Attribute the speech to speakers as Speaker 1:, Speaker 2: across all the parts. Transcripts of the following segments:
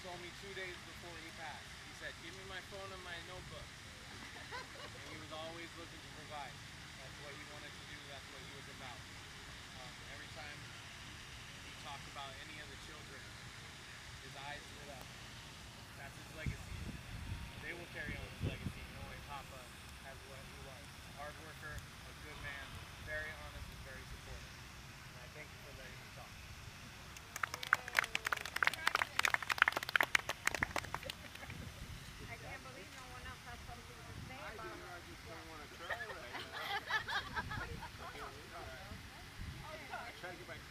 Speaker 1: told me 2 days before he passed. He said, "Give me my phone and my notebook." And he was always looking to provide. That's what he wanted to do. That's what he was about. Every time he talked about any of the children, his eyes lit up. That's his legacy. They will carry on his legacy, knowing Papa as what he was. A hard worker, a good man, very honest and very supportive. And I thank you for letting me talk.
Speaker 2: I can't believe no one else has something to say
Speaker 3: I
Speaker 2: about
Speaker 3: do.
Speaker 2: her.
Speaker 3: I just don't want to cry right now. I try to get my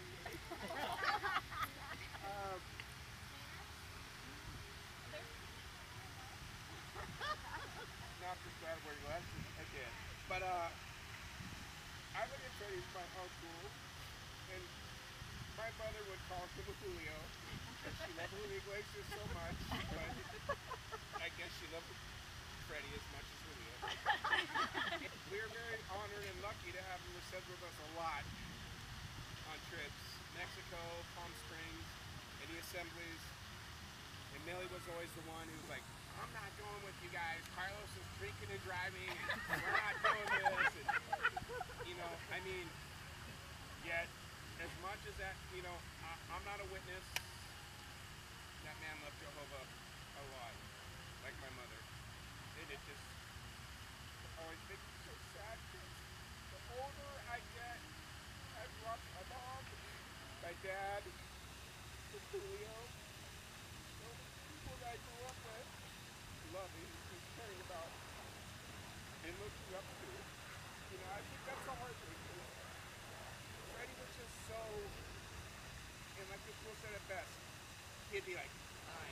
Speaker 3: not just bad where you left again. But I look at Freddie as my uncle, and my mother would call him Julio, and she loved Julio Iglesias so much, but I guess she loved Freddie as much as Julio. We are very honored and lucky to have Merceds with us a lot on trips. Mexico, Palm Springs, any assemblies. And Millie was always the one who was like, "I'm not going with you guys. Carlos is drinking and driving, and we're not doing this." And, I mean, yet, as much as that, I'm not a witness. That man loved Jehovah a lot, like my mother. And it just always makes me so sad because the older I get, I've lost my mom, my dad, Julio, people that I grew up with, loving and caring about, and looking up to. I think that's the hard thing. Freddie was just so, and like this Will said it best, he'd be like, "Hi."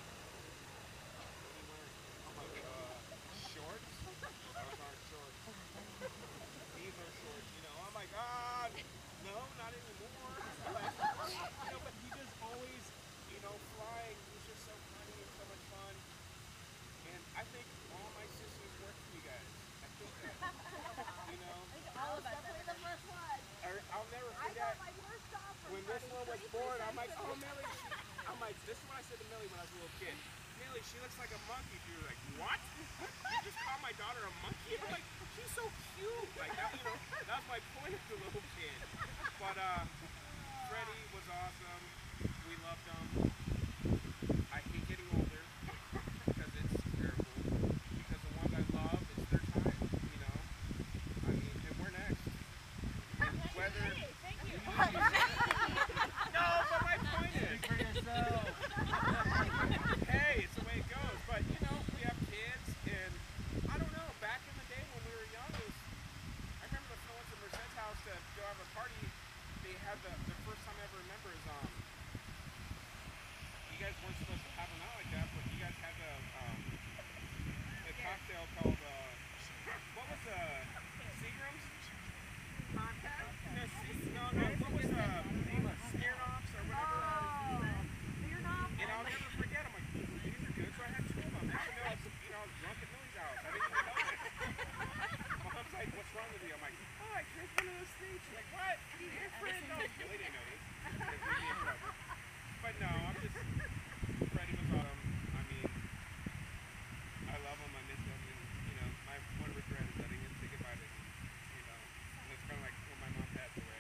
Speaker 3: I'm like, shorts? Those aren't shorts. These are shorts, I'm like, no, not anymore. But he just always, flying. He was just so funny and so much fun. And I think all my sisters work for you guys. I think that,
Speaker 2: All of us. Definitely the first one.
Speaker 3: I'll never
Speaker 2: I
Speaker 3: forget.
Speaker 2: got my first offer.
Speaker 3: When this one was born, I'm like, "Oh, Millie." This is what I said to Millie when I was a little kid. "Millie, she looks like a monkey." She was like, "What? You just call my daughter a monkey?" I'm like, "She's so cute." Like that, that was my point as a little kid. But Freddie was awesome. We loved him. I hate getting older because it's terrible. Because the ones I love, it's their time. I mean, and we're next. Whether
Speaker 2: Thank you.
Speaker 3: no, but my point is,
Speaker 1: Speak for yourself.
Speaker 3: hey, it's the way it goes. But we have kids, and I don't know. Back in the day when we were young, I remember the went to Merced's house to go have a party. They had the first time I ever remember is you guys weren't supposed to have them out like that, but you guys had the cocktail called what was Seagram's? No, what was Smirnoffs or whatever. And I'll never forget. I'm like, these are good. So I had two of them. Next I was drunk at Millie's house. I didn't even know it. Mom's like, "What's wrong with you?" I'm like, "Oh, I drank one of those things." She's like, "What? Your friend?" No, Millie didn't know this. Because we'd be in trouble. But no, Freddie was awesome. I mean, I love him. I miss him. And, my one regret is that I didn't say goodbye to him. And it's kind of like when my mom passed away.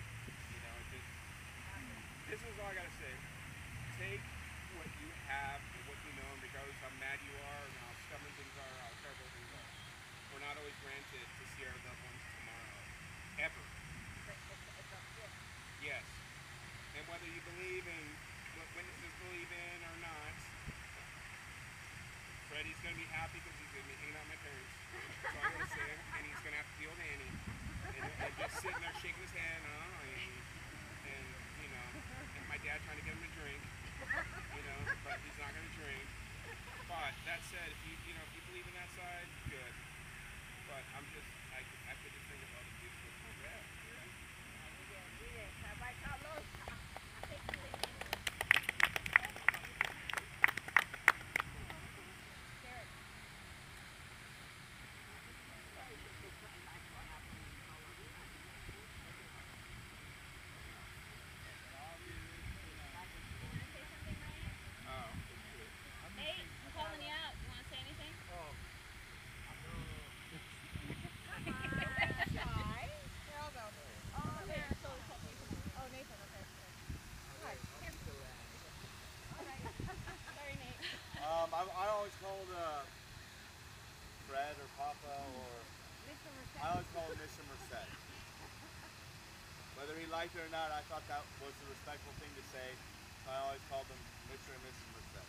Speaker 3: This is all I gotta say. Take what you have and what you know, and regardless how mad you are, and how stubborn things are, how terrible things are. We're not always granted to see our loved ones tomorrow. Ever. Yes. And whether you believe in what witnesses believe in or not, Freddie's going to be happy because he's going to be hanging out with my parents. That's all I'm going to say. And he's going to have to deal with Annie. And just sitting there shaking his head, and my dad trying to get him to drink, but he's not going to drink. But that said, if you believe in that side, good. But I could just think of other beautiful people.
Speaker 2: Bye, Carlos.
Speaker 4: Merced or Papa, or
Speaker 2: Mr.
Speaker 4: I
Speaker 2: Merced.
Speaker 4: always call him Mr. Merced. Whether he liked it or not, I thought that was the respectful thing to say. So I always called him Mr. and Mrs. Merced.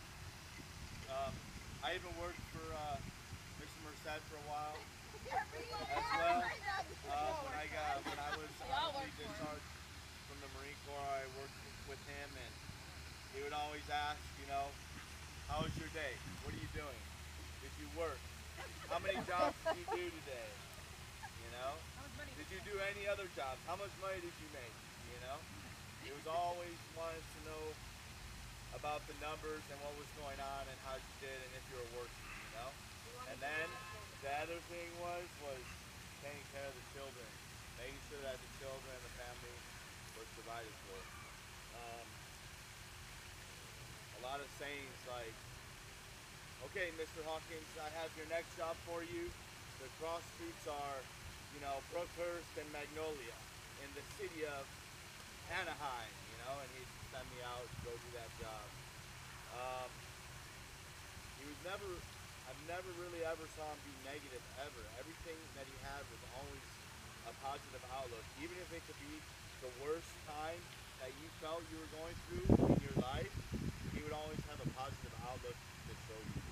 Speaker 4: I even worked for Mr. Merced for a while as well. When I was honestly discharged from the Marine Corps, I worked with him, and he would always ask, you know, how was your day? What are you doing? Did you work? How many jobs did you do today? You know? Did you do any other jobs? How much money did you make? You know? He was always wanting to know about the numbers and what was going on and how you did and if you were working, you know? And then the other thing was taking care of the children, making sure that the children and the family was provided for. A lot of sayings like, okay, Mr. Hawkins, I have your next job for you. The cross streets are, you know, Brookhurst and Magnolia in the city of Anaheim, you know, and he'd send me out to go do that job. I've never really ever saw him be negative ever. Everything that he had was always a positive outlook. Even if it could be the worst time that you felt you were going through in your life, he would always have a positive outlook to show you.